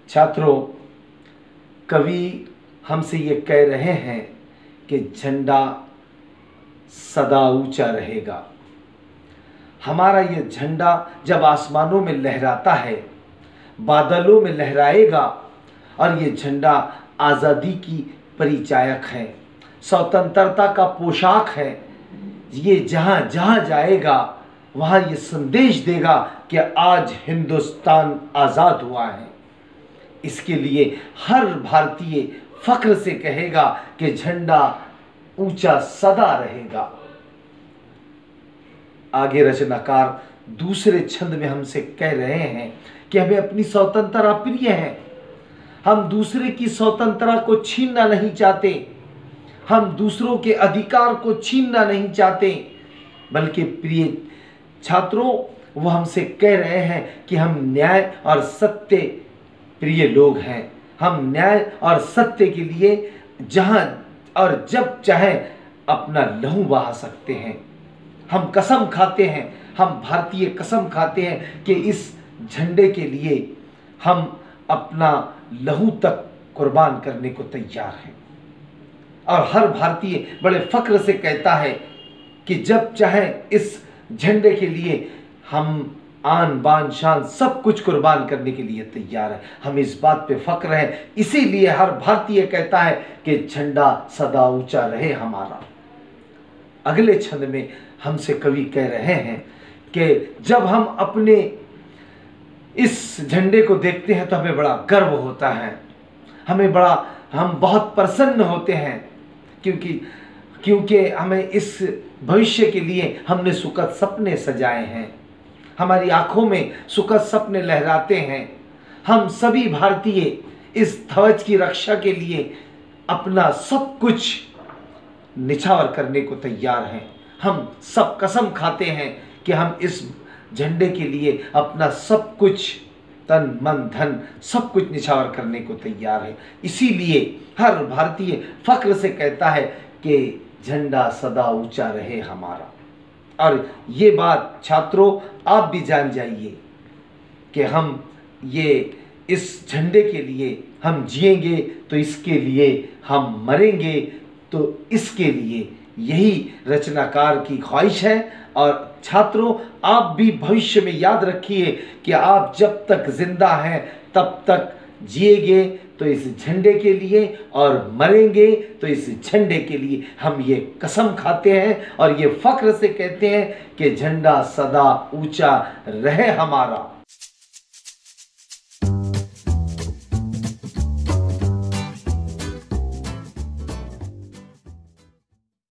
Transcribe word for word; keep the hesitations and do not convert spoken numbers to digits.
छात्रों, कवि हमसे ये कह रहे हैं कि झंडा सदा ऊंचा रहेगा। हमारा ये झंडा जब आसमानों में लहराता है, बादलों में लहराएगा, और ये झंडा आज़ादी की परिचायक है, स्वतंत्रता का पोशाक है। ये जहाँ जहाँ जाएगा वहाँ ये संदेश देगा कि आज हिंदुस्तान आज़ाद हुआ है। इसके लिए हर भारतीय फख्र से कहेगा कि झंडा ऊंचा सदा रहेगा। आगे रचनाकार दूसरे छंद में हमसे कह रहे हैं कि हमें अपनी स्वतंत्रता प्रिय है। हम दूसरे की स्वतंत्रता को छीनना नहीं चाहते, हम दूसरों के अधिकार को छीनना नहीं चाहते, बल्कि प्रिय छात्रों, वो हमसे कह रहे हैं कि हम न्याय और सत्य प्रिय लोग हैं। हम न्याय और सत्य के लिए जहां और जब चाहे अपना लहू बहा सकते हैं। हम कसम खाते हैं, हम भारतीय कसम खाते हैं कि इस झंडे के लिए हम अपना लहू तक कुर्बान करने को तैयार हैं। और हर भारतीय बड़े फख्र से कहता है कि जब चाहे इस झंडे के लिए हम आन बान शान सब कुछ कुर्बान करने के लिए तैयार है। हम इस बात पे फख्र है, इसीलिए हर भारतीय कहता है कि झंडा सदा ऊंचा रहे हमारा। अगले छंद में हमसे कवि कह रहे हैं कि जब हम अपने इस झंडे को देखते हैं तो हमें बड़ा गर्व होता है, हमें बड़ा हम बहुत प्रसन्न होते हैं, क्योंकि क्योंकि हमें इस भविष्य के लिए हमने सुखद सपने सजाए हैं। हमारी आंखों में सुखद सपने लहराते हैं। हम सभी भारतीय इस ध्वज की रक्षा के लिए अपना सब कुछ निछावर करने को तैयार हैं। हम सब कसम खाते हैं कि हम इस झंडे के लिए अपना सब कुछ तन मन धन सब कुछ निछावर करने को तैयार है। इसीलिए हर भारतीय फख्र से कहता है कि झंडा सदा ऊंचा रहे हमारा। और ये बात छात्रों आप भी जान जाइए कि हम ये इस झंडे के लिए हम जिएंगे तो इसके लिए, हम मरेंगे तो इसके लिए। यही रचनाकार की ख्वाहिश है। और छात्रों, आप भी भविष्य में याद रखिए कि आप जब तक जिंदा हैं तब तक जिएंगे तो इस झंडे के लिए, और मरेंगे तो इस झंडे के लिए। हम ये कसम खाते हैं और ये फख्र से कहते हैं कि झंडा सदा ऊंचा रहे हमारा।